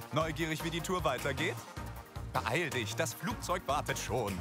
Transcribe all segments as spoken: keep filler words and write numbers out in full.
Neugierig, wie die Tour weitergeht? Beeil dich, das Flugzeug wartet schon.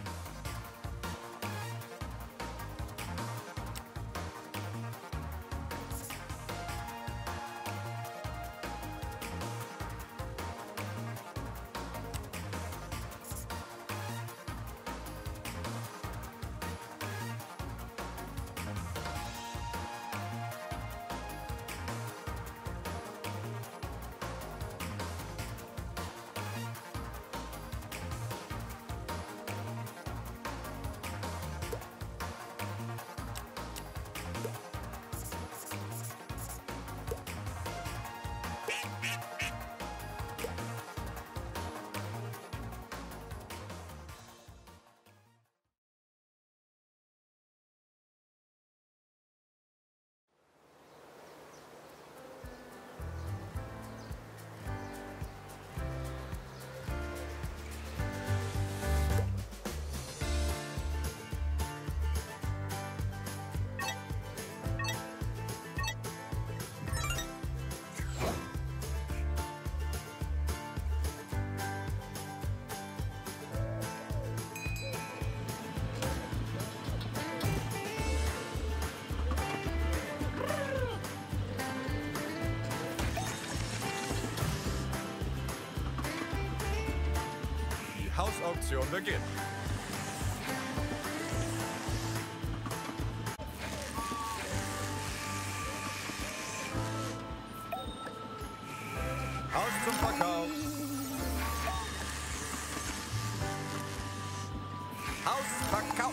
Hausauktion beginnt. Haus zum Verkauf. Haus verkauft.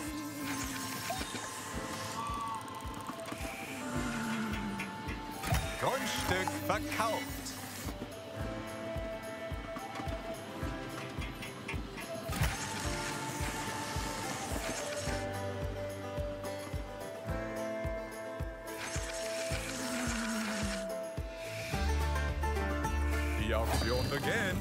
Grundstück verkauft. Die Auktion beginnt.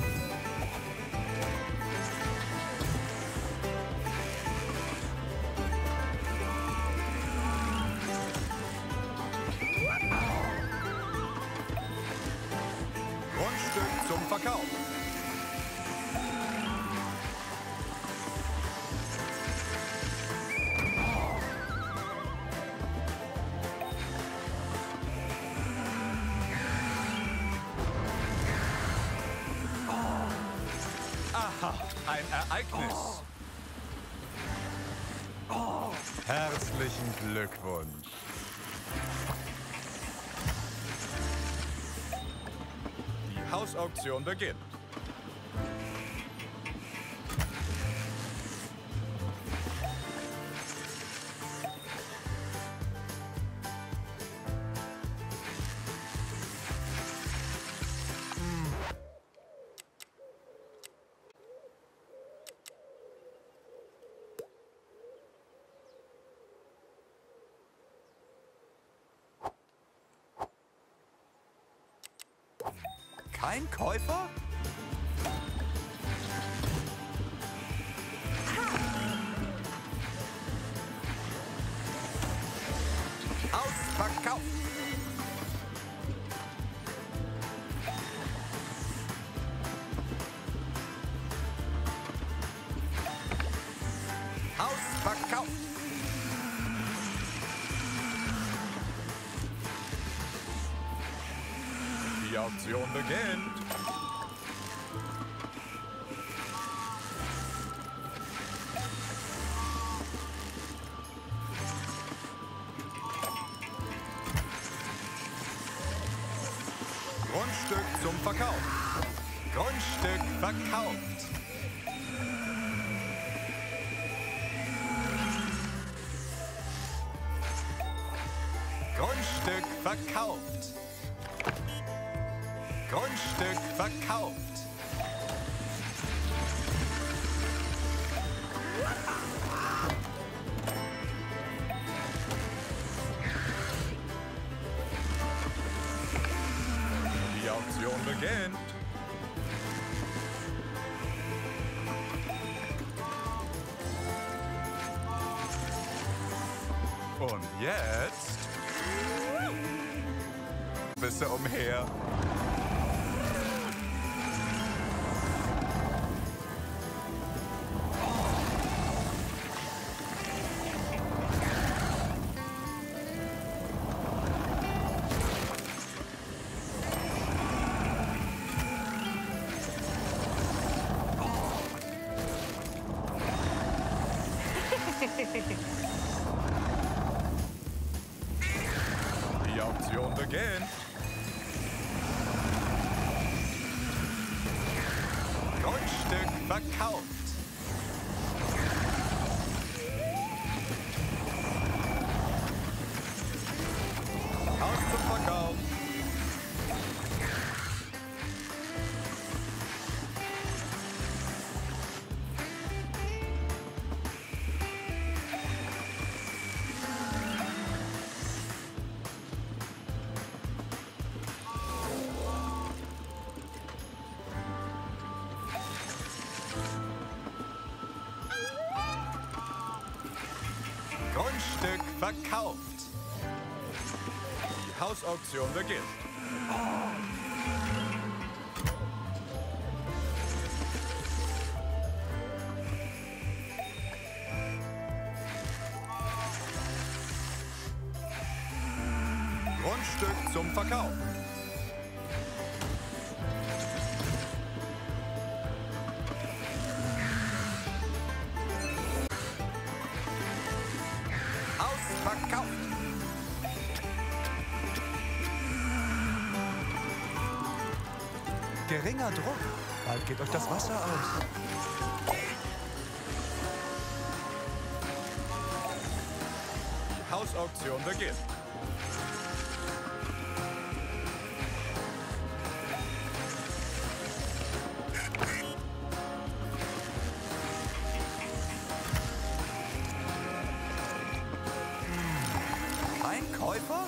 Grundstück zum Verkauf. Aha, ein Ereignis. Herzlichen Glückwunsch. Die Hausauktion beginnt. Kein Käufer? Ausverkauft! Ausverkauft! Die Auktion beginnt. Grundstück zum Verkauf. Grundstück verkauft. Grundstück verkauft. Grundstück verkauft. Die Auktion beginnt. Und jetzt bisse umher. verkauft. Haus zum Verkauf. Grundstück verkauft. Die Hausauktion beginnt. Grundstück zum Verkauf. Verkauft. Geringer Druck. Bald geht euch das Wasser aus. Hausauktion beginnt. Ein Käufer?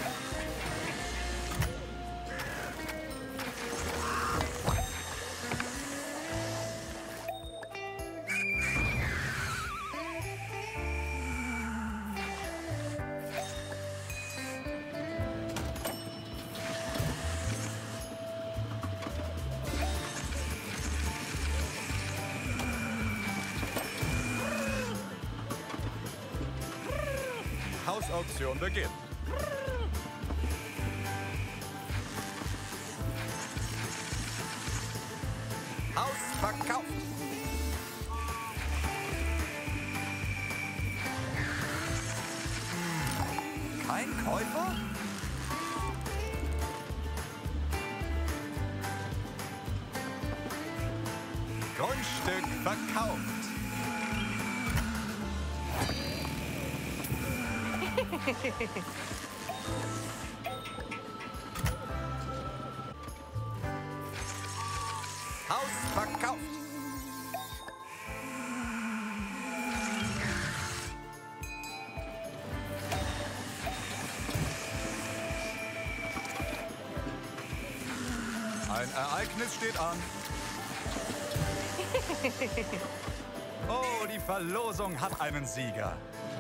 Hausauktion beginnt. Haus verkauft. Kein Käufer? Grundstück verkauft. Haus verkauft. Ein Ereignis steht an. Oh, die Verlosung hat einen Sieger.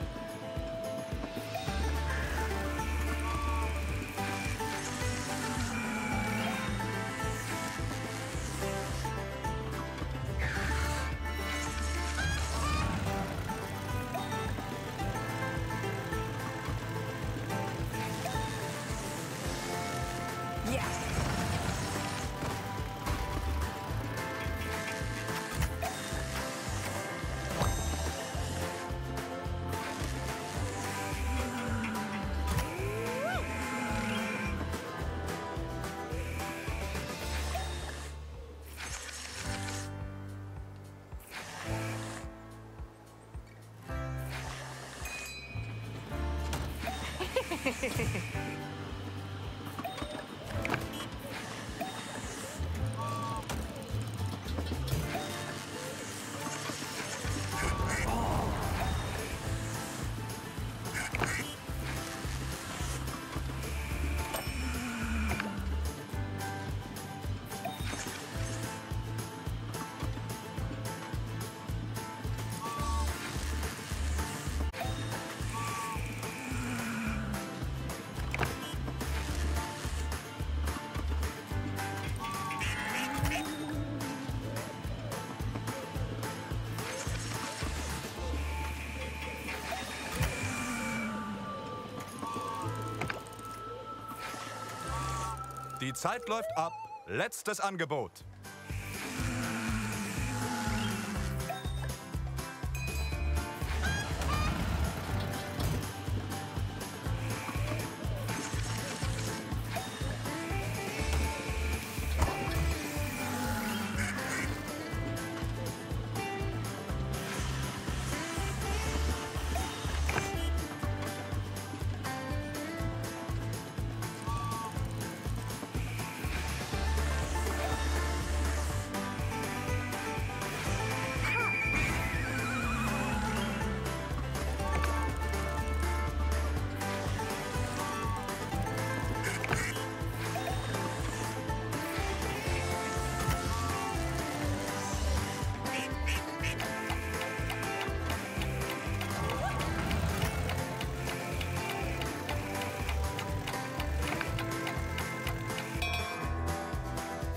Die Zeit läuft ab. Letztes Angebot.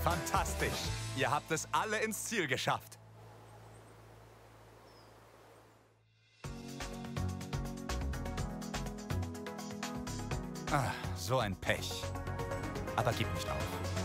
Fantastisch. Ihr habt es alle ins Ziel geschafft. Ah, so ein Pech. Aber gib nicht auf.